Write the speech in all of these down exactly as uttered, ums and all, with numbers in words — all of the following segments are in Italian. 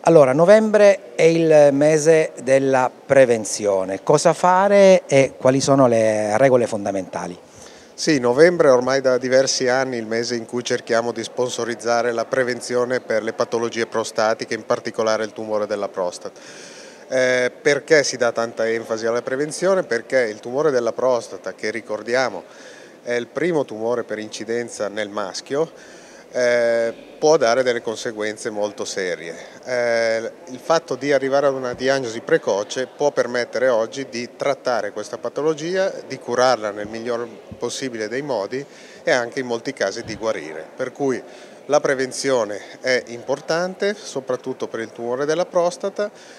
Allora, novembre è il mese della prevenzione. Cosa fare e quali sono le regole fondamentali? Sì, novembre è ormai da diversi anni il mese in cui cerchiamo di sponsorizzare la prevenzione per le patologie prostatiche, in particolare il tumore della prostata. Eh, perché si dà tanta enfasi alla prevenzione? Perché il tumore della prostata, che ricordiamo è il primo tumore per incidenza nel maschio, eh, può dare delle conseguenze molto serie. Eh, il fatto di arrivare ad una diagnosi precoce può permettere oggi di trattare questa patologia, di curarla nel miglior possibile dei modi e anche in molti casi di guarire. Per cui la prevenzione è importante, soprattutto per il tumore della prostata,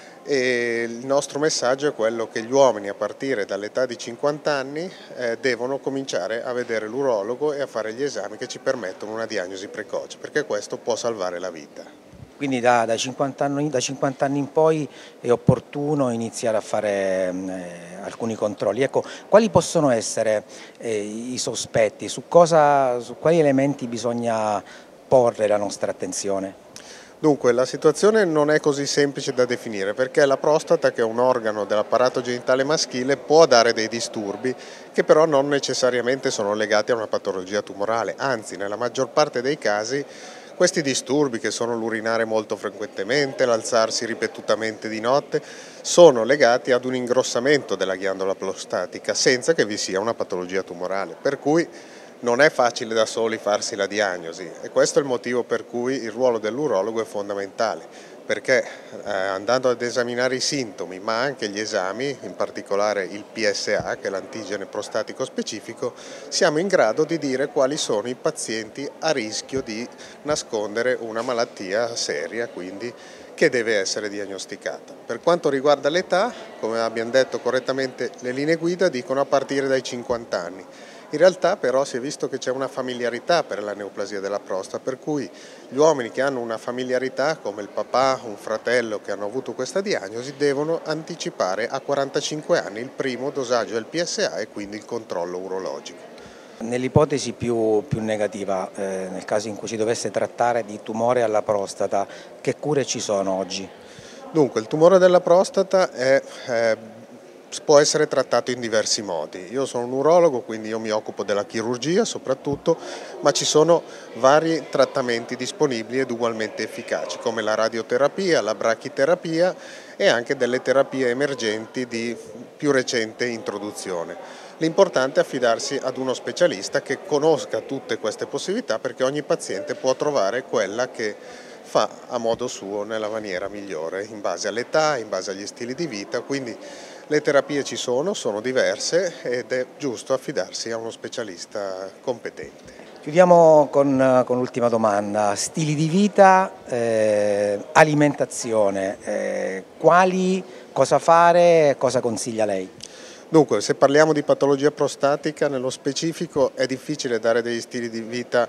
e il nostro messaggio è quello che gli uomini a partire dall'età di cinquanta anni eh, devono cominciare a vedere l'urologo e a fare gli esami che ci permettono una diagnosi precoce, perché questo può salvare la vita. Quindi da, da, cinquanta anni, da cinquanta anni in poi è opportuno iniziare a fare eh, alcuni controlli. Ecco, quali possono essere eh, i sospetti? Su, cosa, su quali elementi bisogna porre la nostra attenzione? Dunque, la situazione non è così semplice da definire perché la prostata, che è un organo dell'apparato genitale maschile, può dare dei disturbi che però non necessariamente sono legati a una patologia tumorale, anzi nella maggior parte dei casi questi disturbi, che sono l'urinare molto frequentemente, l'alzarsi ripetutamente di notte, sono legati ad un ingrossamento della ghiandola prostatica senza che vi sia una patologia tumorale, per cui non è facile da soli farsi la diagnosi e questo è il motivo per cui il ruolo dell'urologo è fondamentale, perché eh, andando ad esaminare i sintomi ma anche gli esami, in particolare il P S A, che è l'antigene prostatico specifico, siamo in grado di dire quali sono i pazienti a rischio di nascondere una malattia seria, quindi che deve essere diagnosticata. Per quanto riguarda l'età, come abbiamo detto correttamente, le linee guida dicono a partire dai cinquanta anni. In realtà però si è visto che c'è una familiarità per la neoplasia della prostata, per cui gli uomini che hanno una familiarità, come il papà, un fratello che hanno avuto questa diagnosi, devono anticipare a quarantacinque anni il primo dosaggio del P S A e quindi il controllo urologico. Nell'ipotesi più, più negativa, eh, nel caso in cui si dovesse trattare di tumore alla prostata, che cure ci sono oggi? Dunque, il tumore della prostata è, eh, può essere trattato in diversi modi. Io sono un urologo, quindi io mi occupo della chirurgia soprattutto, ma ci sono vari trattamenti disponibili ed ugualmente efficaci, come la radioterapia, la brachiterapia e anche delle terapie emergenti di più recente introduzione. L'importante è affidarsi ad uno specialista che conosca tutte queste possibilità, perché ogni paziente può trovare quella che fa a modo suo nella maniera migliore, in base all'età, in base agli stili di vita, quindi le terapie ci sono, sono diverse ed è giusto affidarsi a uno specialista competente. Chiudiamo con, con l'ultima domanda: stili di vita, eh, alimentazione, eh, quali, cosa fare, cosa consiglia lei? Dunque, se parliamo di patologia prostatica nello specifico è difficile dare degli stili di vita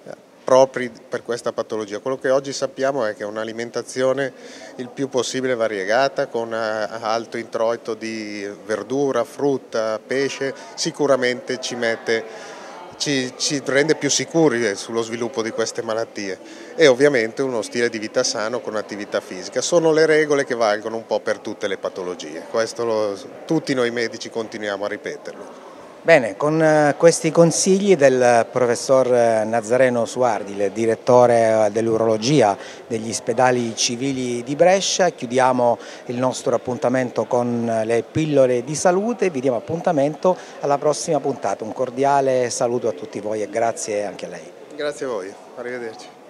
propri per questa patologia. Quello che oggi sappiamo è che un'alimentazione il più possibile variegata, con alto introito di verdura, frutta, pesce, sicuramente ci mette Ci, ci rende più sicuri sullo sviluppo di queste malattie, e ovviamente uno stile di vita sano con attività fisica. Sono le regole che valgono un po' per tutte le patologie, questo lo, tutti noi medici continuiamo a ripeterlo. Bene, con questi consigli del professor Nazareno Suardi, il direttore dell'urologia degli ospedali civili di Brescia, chiudiamo il nostro appuntamento con le pillole di salute. Vi diamo appuntamento alla prossima puntata. Un cordiale saluto a tutti voi e grazie anche a lei. Grazie a voi, arrivederci.